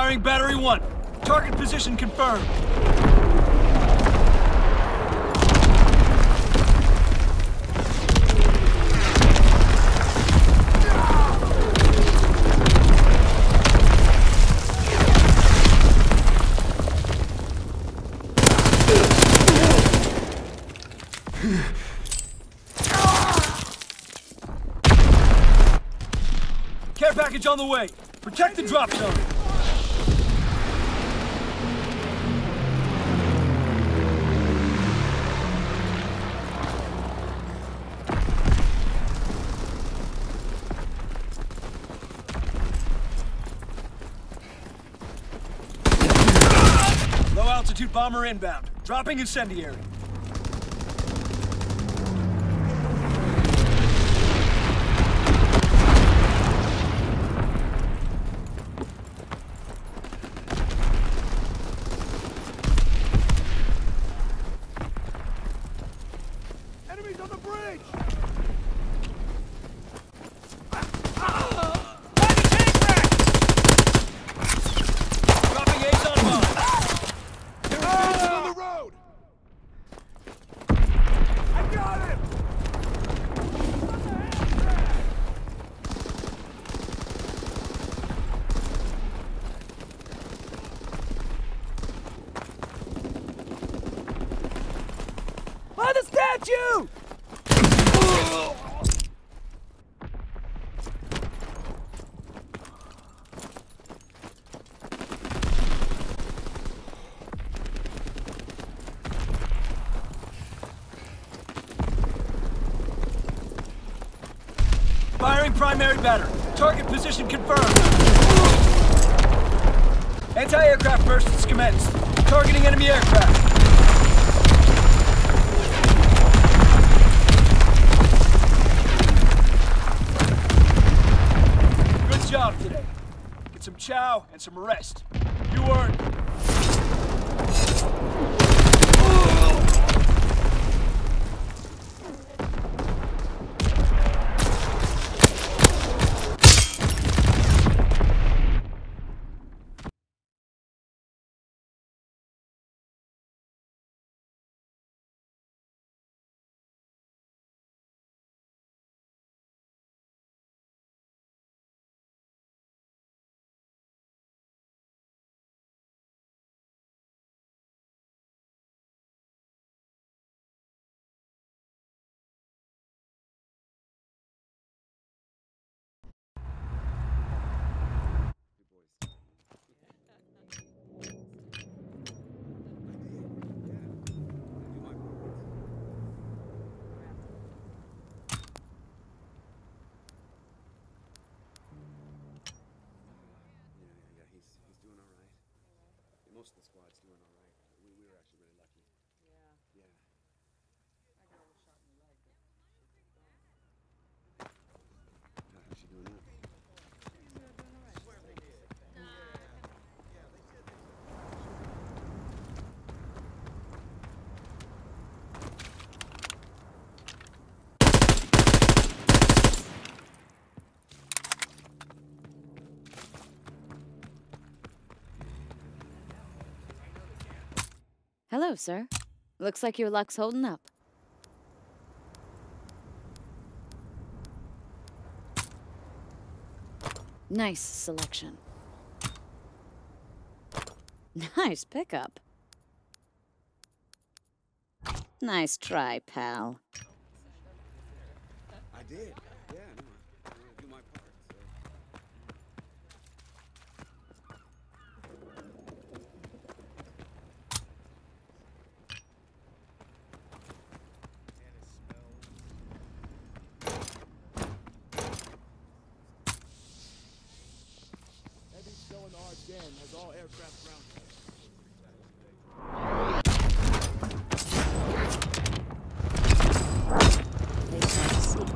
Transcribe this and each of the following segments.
Firing battery 1. Target position confirmed. Care package on the way. Protect the drop zone. Low altitude bomber inbound. Dropping incendiary. Enemies on the bridge! Dropping A's on bomb. On the road! I got him! By the statue! Firing primary battery. Target position confirmed. Anti-aircraft bursts commenced. Targeting enemy aircraft. Good job today. Get some chow and some rest. You earned it. Most of the squad's doing all right. We were actually really lucky. Yeah. I got a shot in the leg. How's she doing now? She's doing all right. Swear they did. Yeah, they said they Hello, sir. Looks like your luck's holding up. Nice selection. Nice pickup. Nice try, pal. I did. Yeah, no, I want to do my part. Going to Arden has all aircraft ground. They can't see.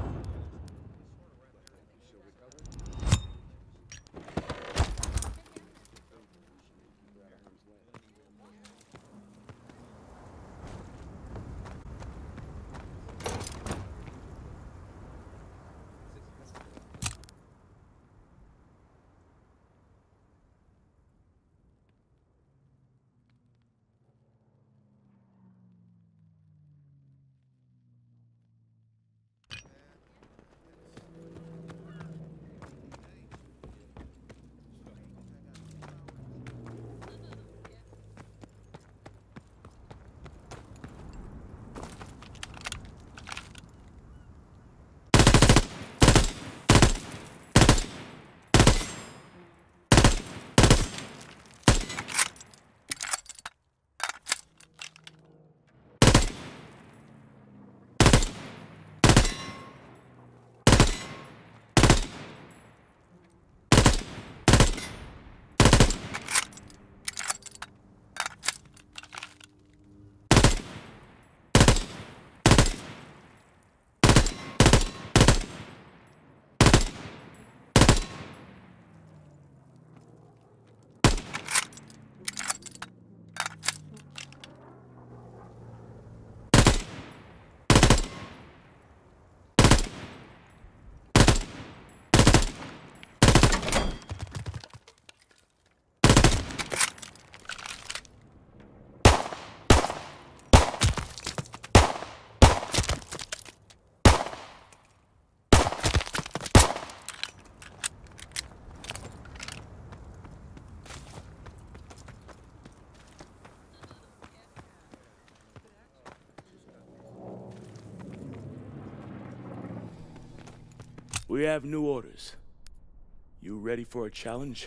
We have new orders. You ready for a challenge?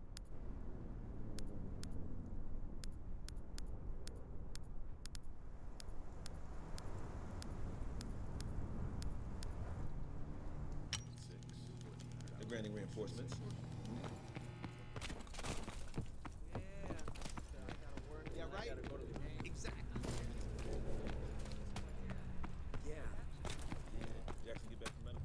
They're granting reinforcements. Yeah, right? Exactly. Yeah. Jackson, get back from medical.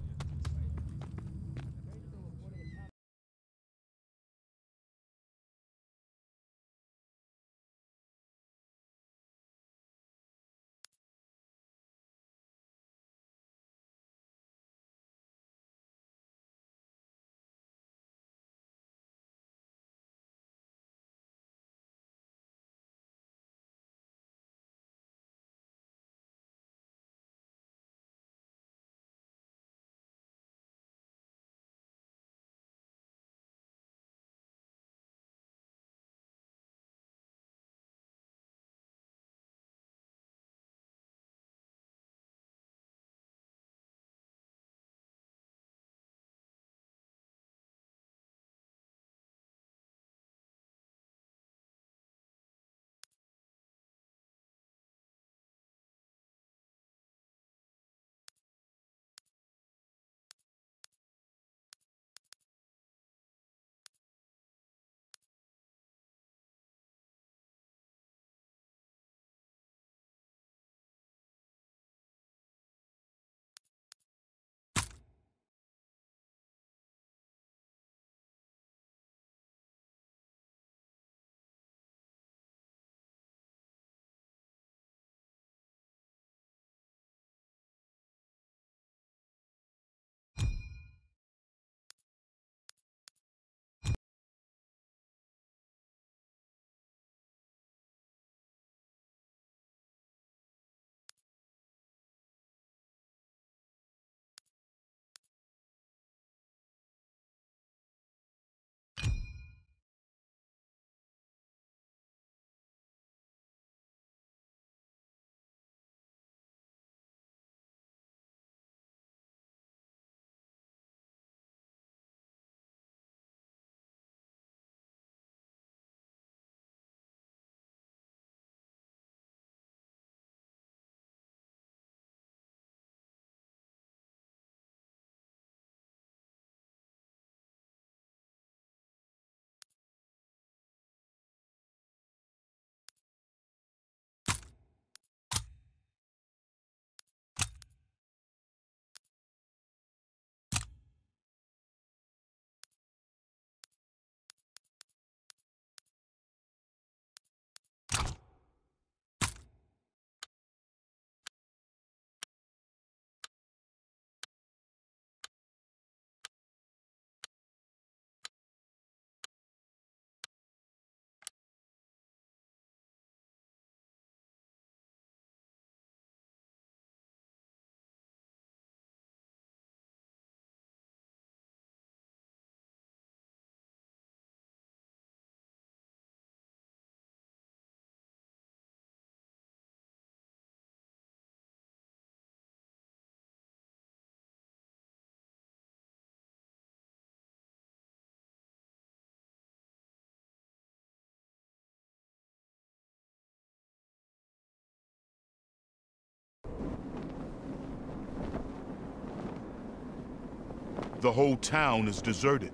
The whole town is deserted.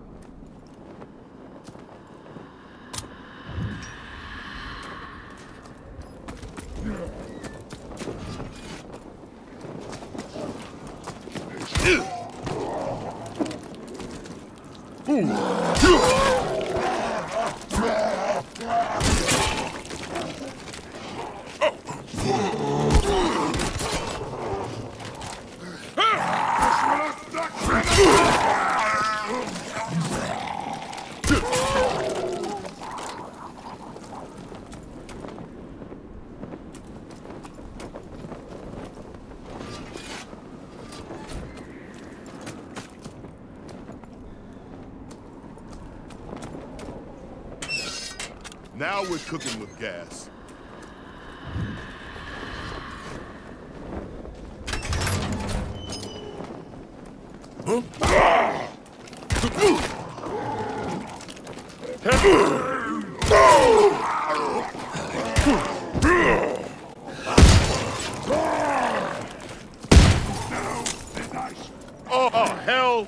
Now we're cooking with gas. Oh, hell!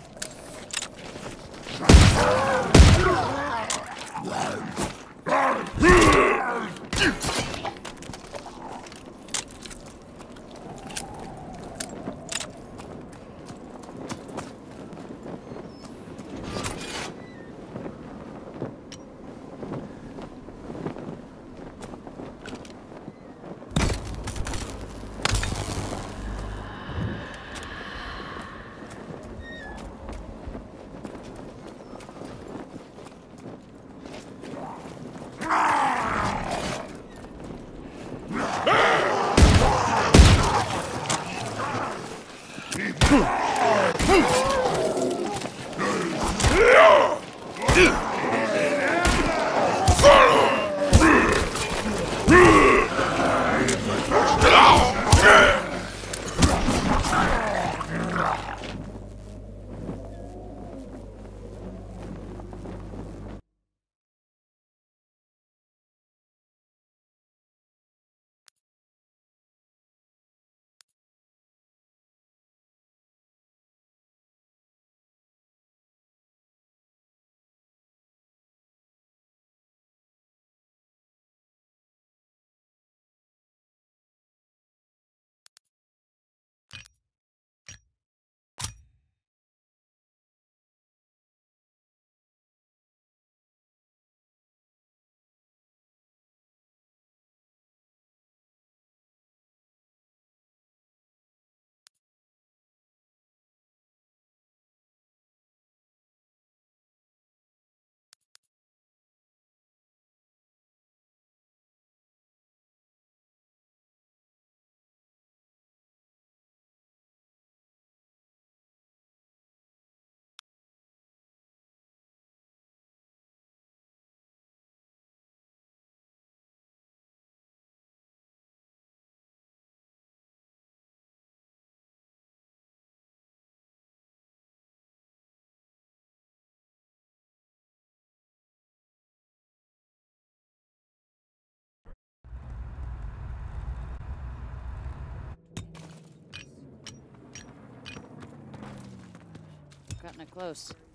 Cutting it close.